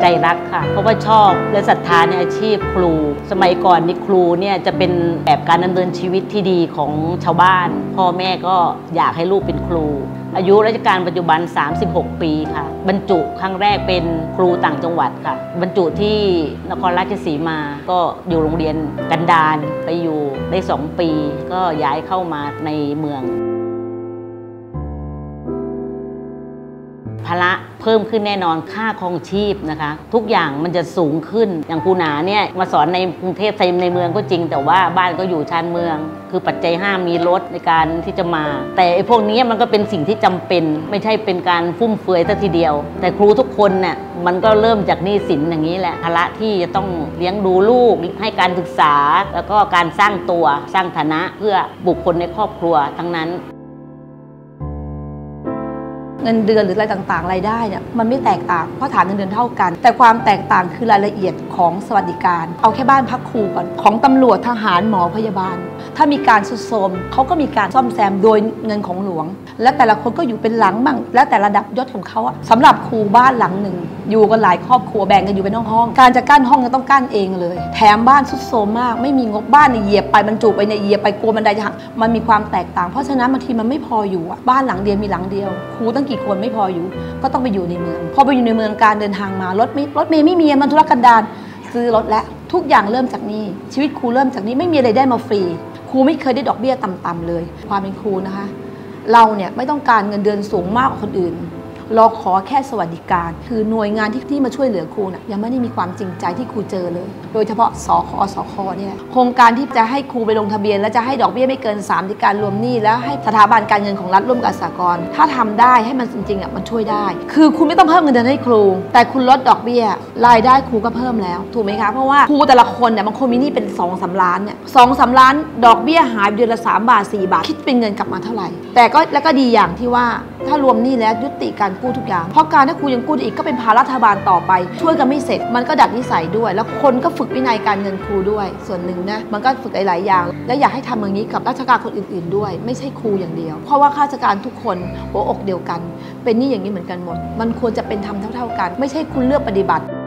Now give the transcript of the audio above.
ใจรักค่ะเพราะว่าชอบและศรัทธาในอาชีพครูสมัยก่อนนี่ครูเนี่ยจะเป็นแบบการดำเนินชีวิตที่ดีของชาวบ้านพ่อแม่ก็อยากให้ลูกเป็นครูอายุราชการปัจจุบัน36 ปีค่ะบรรจุครั้งแรกเป็นครูต่างจังหวัดค่ะบรรจุที่นครราชสีมาก็อยู่โรงเรียนกันดารไปอยู่ได้2 ปีก็ย้ายเข้ามาในเมืองภาระเพิ่มขึ้นแน่นอนค่าครองชีพนะคะทุกอย่างมันจะสูงขึ้นอย่างครูหนาเนี่ยมาสอนในกรุงเทพในเมืองก็จริงแต่ว่าบ้านก็อยู่ชานเมืองคือปัจจัย5มีรถในการที่จะมาแต่ไอ้พวกนี้มันก็เป็นสิ่งที่จำเป็นไม่ใช่เป็นการฟุ่มเฟือยซะทีเดียวแต่ครูทุกคนเนี่ยมันก็เริ่มจากหนี้สินอย่างนี้แหละภาระที่จะต้องเลี้ยงดูลูกให้การศึกษาแล้วก็การสร้างตัวสร้างฐานะเพื่อบุคคลในครอบครัวทั้งนั้นเงินเดือนหรืออะไรต่างๆรายได้เนี่ยมันไม่แตกต่างเพราะฐานเงินเดือนเท่ากันแต่ความแตกต่างคือรายละเอียดของสวัสดิการเอาแค่บ้านพักครูก่อนของตำรวจทหารหมอพยาบาลถ้ามีการทรุดโทรมเขาก็มีการซ่อมแซมโดยเงินของหลวงและแต่ละคนก็อยู่เป็นหลังบ้างแล้วแต่ระดับยศของเขาสำหรับครูบ้านหลังหนึ่งอยู่กันหลายครอบครัวแบ่งกันอยู่เป็นห้องๆการจะกั้นห้องก็ต้องกั้นเองเลยแถมบ้านทรุดโทรมมากไม่มีงบบ้านเนี่ยเหยียบไปบรรจุไปเนี่ยเหยียบไปกลัวบันไดจะหักมันมีความแตกต่างเพราะฉะนั้นบางทีมันไม่พออยู่บ้านหลังเดียวมีหลังเดียวครูตั้งกี่คนไม่พออยู่ก็ต้องไปอยู่ในเมืองพอไปอยู่ในเมืองการเดินทางมารถเมย์ไม่มีมันธุรกันดารซื้อรถและทุกอย่างเริ่มจากนี้ชีวิตครูเริ่มจากนี้ไม่มีอะไรได้มาฟรีครูไม่เคยได้ดอกเบี้ยต่ำๆเลยความเป็นครูนะคะเราเนี่ยไม่ต้องการเงินเดือนสูงมากกว่าคนอื่นเราขอแค่สวัสดิการคือหน่วยงานที่มาช่วยเหลือครูยังไม่ได้มีความจริงใจที่ครูเจอเลยโดยเฉพาะสคนี่แหละโครงการที่จะให้ครูไปลงทะเบียนและจะให้ดอกเบี้ยไม่เกิน3ในการรวมหนี้แล้วให้สถาบันการเงินของรัฐร่วมกับสหกรณ์ถ้าทำได้ให้มันจริงๆมันช่วยได้คือคุณไม่ต้องเพิ่มเงินเดือนให้ครูแต่คุณลดดอกเบี้ยรายได้ครูก็เพิ่มแล้วถูกไหมคะเพราะว่าครูแต่ละคนเนี่ยบางคนมีหนี้เป็น2-3 ล้านเนี่ย2-3 ล้านดอกเบี้ยหายเดือนละ3 บาท4 บาทคิดเป็นเงินกลับมาเท่าไหร่แต่ก็แล้วก็ดีอย่างที่ว่าถ้ารวมหนี้แล้วยุติการกู้ทุกอย่างเพราะการถ้าครูยังกู้อีกก็เป็นภาระรัฐบาลต่อไปช่วยกันไม่เสร็จมันก็ดัดนิสัยด้วยแล้วคนก็ฝึกวินัยการเงินครูด้วยส่วนหนึ่งนะมันก็ฝึกหลายๆอย่างและอยากให้ทำอย่างนี้กับราชการคนอื่นๆด้วยไม่ใช่ครูอย่างเดียวเพราะว่าข้าราชการทุกคนหัวอกเดียวกันเป็นหนี้อย่างนี้เหมือนกันหมดมันควรจะเป็นธรรมเท่าๆกันไม่ใช่คุณเลือกปฏิบัติ